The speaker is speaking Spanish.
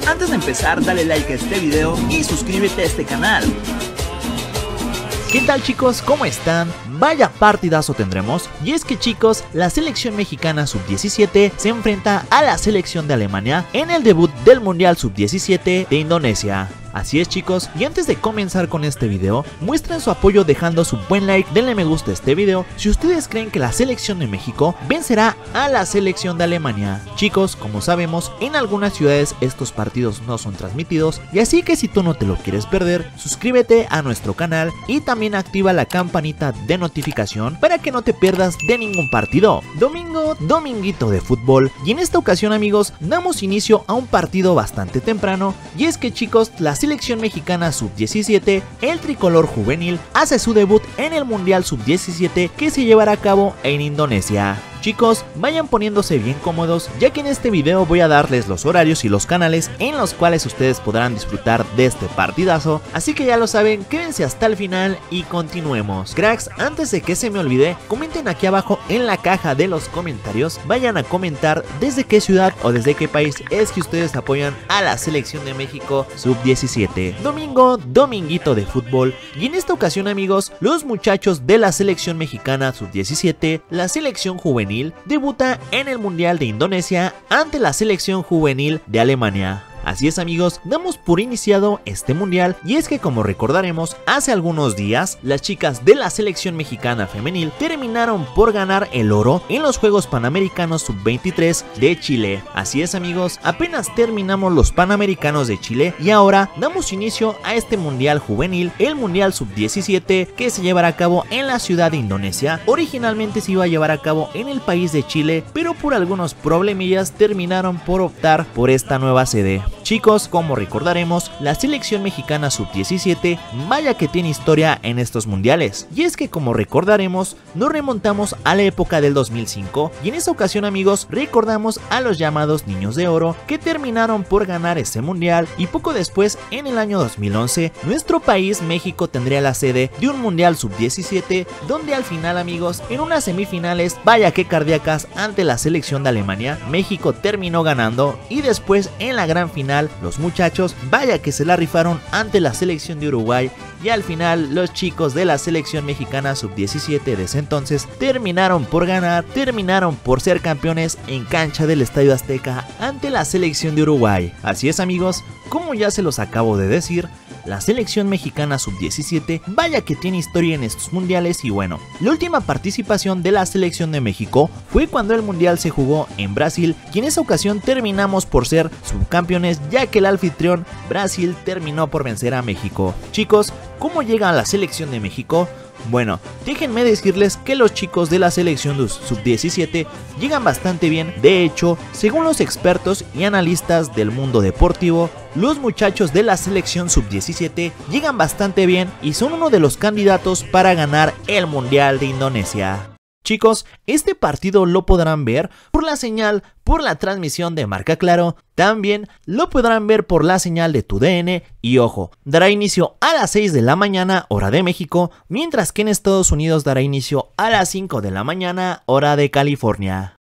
Antes de empezar, dale like a este video y suscríbete a este canal. ¿Qué tal chicos? ¿Cómo están? Vaya partidazo tendremos, y es que chicos, la selección mexicana sub-17 se enfrenta a la selección de Alemania en el debut del Mundial sub-17 de Indonesia. Así es chicos, y antes de comenzar con este video, muestren su apoyo dejando su buen like, denle me gusta a este video si ustedes creen que la selección de México vencerá a la selección de Alemania. Chicos, como sabemos, en algunas ciudades estos partidos no son transmitidos, y así que si tú no te lo quieres perder, suscríbete a nuestro canal y también activa la campanita de notificación para que no te pierdas de ningún partido. Dominguito de fútbol, y en esta ocasión amigos, damos inicio a un partido bastante temprano, y es que chicos, la selección mexicana sub-17, el tricolor juvenil, hace su debut en el Mundial sub-17 que se llevará a cabo en Indonesia. Chicos, vayan poniéndose bien cómodos, ya que en este video voy a darles los horarios y los canales en los cuales ustedes podrán disfrutar de este partidazo, así que ya lo saben, quédense hasta el final y continuemos. Cracks, antes de que se me olvide, comenten aquí abajo en la caja de los comentarios, vayan a comentar desde qué ciudad o desde qué país es que ustedes apoyan a la selección de México sub-17. Dominguito de fútbol, y en esta ocasión amigos, los muchachos de la selección mexicana sub-17, la selección juvenil, debuta en el Mundial de Indonesia ante la selección juvenil de Alemania. Así es amigos, damos por iniciado este mundial, y es que como recordaremos, hace algunos días las chicas de la selección mexicana femenil terminaron por ganar el oro en los Juegos Panamericanos sub-23 de Chile. Así es amigos, apenas terminamos los Panamericanos de Chile y ahora damos inicio a este mundial juvenil, el mundial sub-17 que se llevará a cabo en la ciudad de Indonesia. Originalmente se iba a llevar a cabo en el país de Chile, pero por algunos problemillas terminaron por optar por esta nueva sede. Chicos, como recordaremos, la selección mexicana sub-17 vaya que tiene historia en estos mundiales, y es que como recordaremos, nos remontamos a la época del 2005, y en esta ocasión amigos, recordamos a los llamados Niños de Oro que terminaron por ganar este mundial, y poco después, en el año 2011, nuestro país México tendría la sede de un mundial sub-17, donde al final amigos, en unas semifinales, vaya que cardíacas ante la selección de Alemania, México terminó ganando, y después en la gran final los muchachos vaya que se la rifaron ante la selección de Uruguay, y al final los chicos de la selección mexicana sub-17 de ese entonces terminaron por ganar, terminaron por ser campeones en cancha del Estadio Azteca ante la selección de Uruguay. Así es amigos, como ya se los acabo de decir, la selección mexicana sub-17 vaya que tiene historia en estos mundiales, y bueno, la última participación de la selección de México fue cuando el mundial se jugó en Brasil, y en esa ocasión terminamos por ser subcampeones, ya que el anfitrión Brasil terminó por vencer a México. Chicos, ¿cómo llega a la selección de México? Bueno, déjenme decirles que los chicos de la selección sub-17 llegan bastante bien. De hecho, según los expertos y analistas del mundo deportivo, los muchachos de la selección sub-17 llegan bastante bien y son uno de los candidatos para ganar el Mundial de Indonesia. Chicos, este partido lo podrán ver por la señal, por la transmisión de Marca Claro, también lo podrán ver por la señal de TUDN, y ojo, dará inicio a las 6 de la mañana hora de México, mientras que en Estados Unidos dará inicio a las 5 de la mañana hora de California.